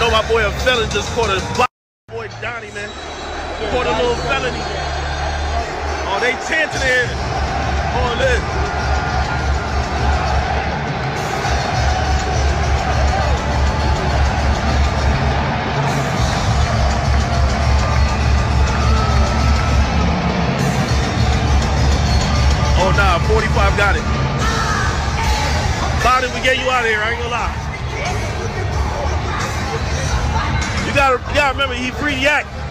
know my boy a felon just caught a boy Donnie, man. Caught a little felony. Oh, they chanting it on this. Oh nah, 45 got it. Bonnie, we get you out of here, I ain't gonna lie. You gotta remember, he free yak.